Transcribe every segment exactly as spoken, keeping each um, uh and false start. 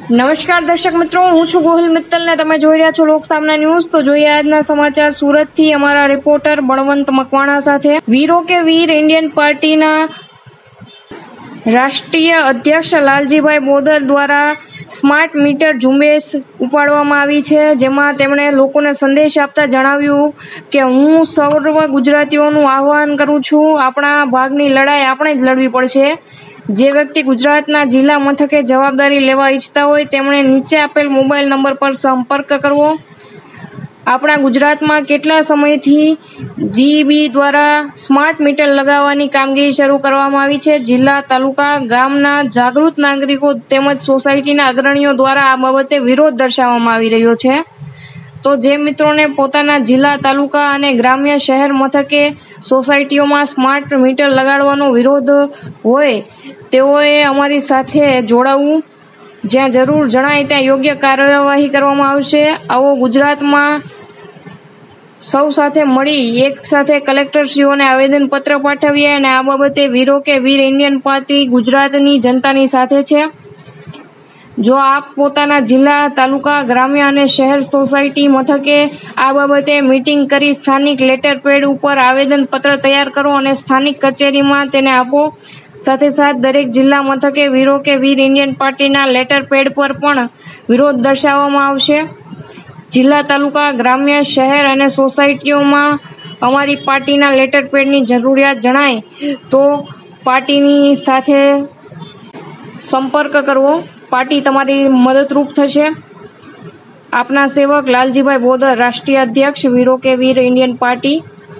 નમસ્કાર દર્શક મિત્રો, હું છું ગોહિલ મિત્તલ ને તમે જોઈ રહ્યા છો લોકસામના ન્યૂઝ। તો જોઈએ આજના સમાચાર સુરતથી અમારા રિપોર્ટર બળવંત મકવાણા સાથે। વીરો કે વીર ઇન્ડિયન પાર્ટીના રાષ્ટ્રીય અધ્યક્ષ લાલજીભાઈ બોદર દ્વારા સ્માર્ટ મીટર ઝુંબેશ ઉપાડવામાં આવી છે, જેમાં તેમણે લોકોને સંદેશ આપતા જણાવ્યું કે હું સર્વ ગુજરાતીઓનું આહ્વાન કરું છું, આપણા ભાગની લડાઈ આપણે જ લડવી પડશે। જે વ્યક્તિ ગુજરાતના જિલ્લા મથકે જવાબદારી લેવા ઈચ્છતા હોય તેમણે નીચે આપેલ મોબાઈલ નંબર પર સંપર્ક કરવો। આપણા ગુજરાતમાં કેટલા સમયથી જીઈબી દ્વારા સ્માર્ટ મીટર લગાવવાની કામગીરી શરૂ કરવામાં આવી છે। જિલ્લા, તાલુકા, ગામના જાગૃત નાગરિકો તેમજ સોસાયટીના અગ્રણીઓ દ્વારા આ બાબતે વિરોધ દર્શાવવામાં આવી રહ્યો છે। તો જે મિત્રોને પોતાના જિલ્લા, તાલુકા અને ગ્રામ્ય શહેર મથકે સોસાયટીઓમાં સ્માર્ટ મીટર લગાડવાનો વિરોધ હોય તેઓએ અમારી સાથે જોડાવવું, જ્યાં જરૂર જણાય ત્યાં યોગ્ય કાર્યવાહી કરવામાં આવશે। આવો ગુજરાતમાં સૌ સાથે મળી એક સાથે કલેક્ટરશ્રીઓને આવેદનપત્ર પાઠવીએ અને આ બાબતે વીરો કે વીર ઇન્ડિયન પાર્ટી ગુજરાતની જનતાની સાથે છે। જો આપ પોતાના જિલ્લા, તાલુકા, ગ્રામ્ય અને શહેર સોસાયટી મથકે આ બાબતે મીટિંગ કરી સ્થાનિક લેટર પેડ ઉપર આવેદનપત્ર તૈયાર કરો અને સ્થાનિક કચેરીમાં તેને આપો। સાથે સાથ દરેક જિલ્લા મથકે વીરો કે વીર ઇન્ડિયન પાર્ટીના લેટર પેડ પર પણ વિરોધ દર્શાવવામાં આવશે। જિલ્લા, તાલુકા, ગ્રામ્ય, શહેર અને સોસાયટીઓમાં અમારી પાર્ટીના લેટર પેડની જરૂરિયાત જણાય તો પાર્ટીની સાથે સંપર્ક કરવો, પાર્ટી તમારી મદદરૂપ થશે। આપના સેવક લાલજીભાઈ બોદર, રાષ્ટ્રીય અધ્યક્ષ વીરો કે વીર ઇન્ડિયન પાર્ટી।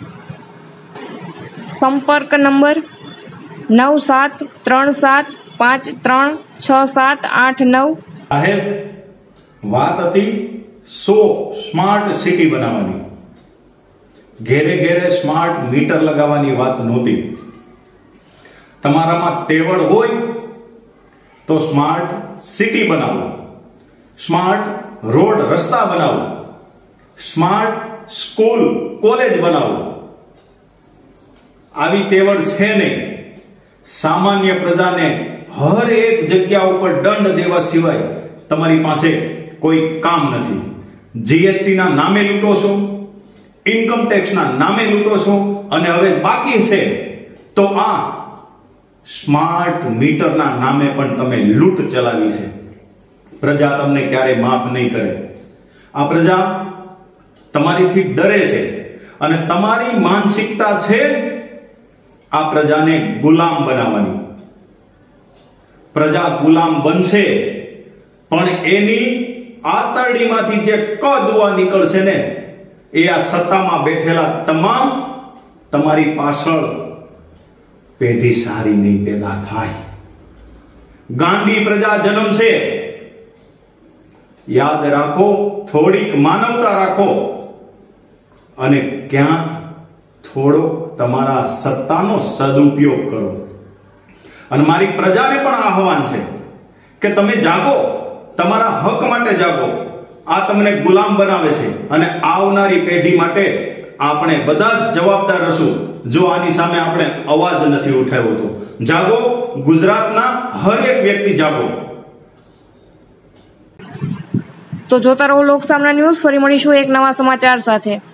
સંપર્ક નંબર નવ સાત ત્રણ સાત પાંચ ત્રણ છ સાત આઠ નવ। સાહેબ, વાત હતી સો સ્માર્ટ સિટી બનાવવાની, ઘેરે ઘેરે સ્માર્ટ મીટર લગાવવાની વાત નહોતી। તમારામાં તેવડ હોય તો સ્માર્ટ સિટી બનાવો, સ્માર્ટ રોડ રસ્તા બનાવો, સ્માર્ટ સ્કૂલ કોલેજ બનાવો। આવી તેવડ છે નહીં। સામાન્ય પ્રજાને હર એક જગ્યા ઉપર દંડ દેવા સિવાય તમારી પાસે કોઈ કામ નથી। જીએસટી ના નામે લૂંટો છો, ઇન્કમ ટેક્સ ના નામે લૂંટો છો અને હવે બાકી છે તો આ સ્માર્ટ મીટર ના નામે પણ તમે લૂંટ ચલાવી છે। પ્રજા તમને ક્યારે માફ નહીં કરે। આ પ્રજા તમારીથી ડરે છે અને તમારી માનસિકતા છે આ પ્રજાને ગુલામ બનાવવાની। પ્રજા ગુલામ બનશે પણ એની આતરડીમાંથી જે કદુઆ નીકળશે ને એ આ સત્તામાં બેઠેલા તમામ તમારી પાછળ પેઢી સારી નહીં પેદા થાય। ગાંડી પ્રજા જન્મશે। યાદ રાખો, થોડીક માનવતા રાખો અને ક્યાંક થોડો તમારા સત્તાનો સદુપયોગ કરો। અને મારી પ્રજાને પણ આહવાન છે કે તમે જાગો, તમારા હક માટે જાગો। આ તમને ગુલામ બનાવે છે અને આવનારી પેઢી માટે આપણે બધા જ જવાબદાર હશું જો આની સામે આપણે અવાજ નથી ઉઠાવ્યો તો। જાગો, ગુજરાતના હર એક વ્યક્તિ જાગો। તો જોતા રહો લોકસામના ન્યૂઝ, ફરી મળીશું એક નવા સમાચાર સાથે।